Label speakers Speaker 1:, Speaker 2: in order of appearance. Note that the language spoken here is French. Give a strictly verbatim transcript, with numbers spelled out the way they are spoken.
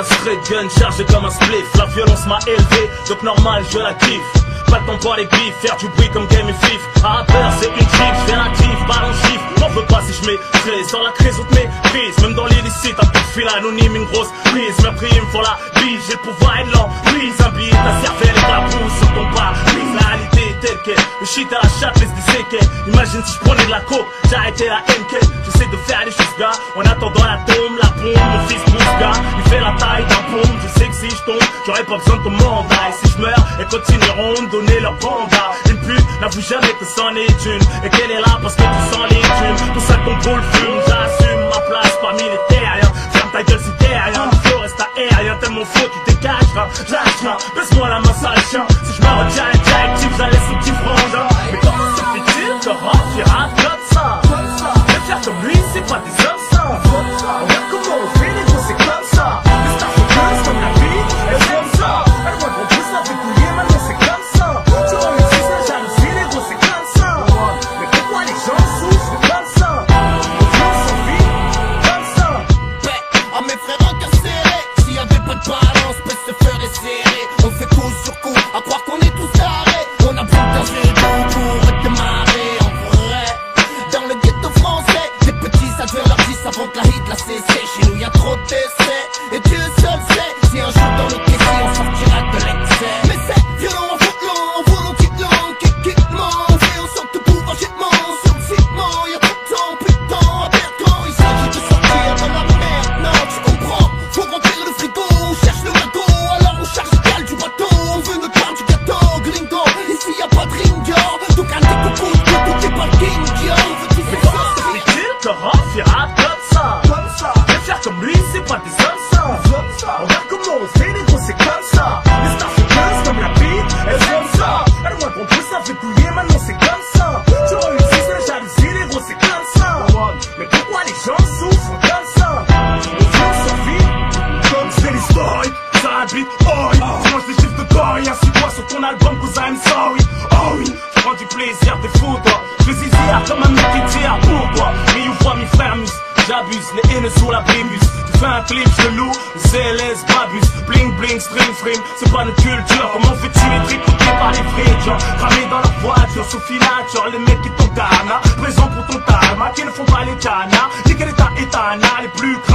Speaker 1: straight gun chargé comme un spliff. La violence m'a élevé, donc normal je la kiffe. Pas le temps pour les bifs, faire du bruit comme Game et Fif. À rappeur c'est une chiffre, je viens actif, ballon chiffre. M'en veux pas si je m'écrise dans la crise ou te méprise. Même dans l'illicite, un coup de fil anonyme, une grosse prise. Me prime, faut la bise, j'ai le pouvoir et de l'emprise. Un billet, ta cervelle et ta pousse sur ton pas. Prise, la réalité est telle qu'elle. Le shit à la chatte laisse des séquelles. Imagine si je prenais de la coke, j'arrêtais la M K. J'essaie de faire les choses gars, en attendant la tombe, la bombe. Mon fils pousse gars, il fait la taille d'un pompe. Je sais que si je tombe, j'aurais pas besoin de ton mandat. Et si je meurs, elles continueront de donner leur banda. Une pute n'avoue jamais que c'en est une, et qu'elle est là parce que tu sens les thunes. Tout ça ton beau le fume, j'assume ma place parmi les terriens. Ferme ta gueule si t'es rien, le flow reste aérien. Tellement faux, tu dégageras, lâche-la, baisse-moi la main sale chien. Si je me retire les directives, j'en laisse un petit frangin. Mais comment se fait-il de rendre pirate comme ça? Les faire comme lui, c'est pas des hommes ça. Regarde comment on fait les gros, c'est comme ça. Les stars sont gueules comme la vie, elles aiment ça. Elles voient qu'on pousse la fait couiller, maintenant c'est comme ça. Tu vois les fils, la jalousie, les gros, c'est comme ça. Mais pourquoi les gens souffrent comme ça? On vit sans vie, comme ça.
Speaker 2: Ouais, à mes frères en cœur serré, s'il y avait pas de balance, peut se faire serrer. On fait coup sur coup, à croire qu'on est tous tarés. On a besoin d'un géant pour redémarrer en vrai. Dans le ghetto français, les petits ça devient leur dix avant que la hit la cessé. Chez nous y'a trop d'essais, et Dieu seul sait si un jour dans le caissier on sortira de l'excès. Mais c'est violent, en volant, en volontilement, kick-kickement. On fait en sorte de pouvoir jetement sur le ciment. Y'a trop de temps, plus de temps à perdre quand il s'agit de sortir de la merde. Non, tu comprends, faut remplir le frigo, on cherche le gâteau, alors on charge l'égal du bateau. On veut notre part du gâteau, gringo, ici y'a pas de ringo. Donc un des coucous, tout t'es pas le king, yo.
Speaker 1: Mais comment se fait-il de rendre pirate comme ça? Les faire comme lui, c'est pas des hommes ça. Regarde comment on fait les gros, c'est comme ça. Les stars sont gueules comme la vie, elles aiment ça. Elles voient qu'on pousse, ça fait couiller, maintenant c'est comme ça. Tu vois les fils, la jalousie, les gros, c'est comme ça. Mais pourquoi les gens souffrent comme ça? On vit sans vie, comme c'est l'historique. Ça habite, oh oui. Tu manges des chiffres de corps et ainsi quoi sur ton album, cousin, I'm sorry. Oh oui, je prends du plaisir, t'es fou toi. Je fais zizir comme un mec qui tire pour toi. Mais you vois mes frères mus, j'abuse, les haines sous la bébus. Tu fais un clip, je loue, Z L S, babus. Bling bling, string frame, c'est pas notre culture. Comment fais-tu être écouté par les vrais gens? Cramés dans leur voiture, sous filature, les mecs qui t'ont tana. Présent pour ton tarma, qui ne font pas les canas. Ni quel état étana, les plus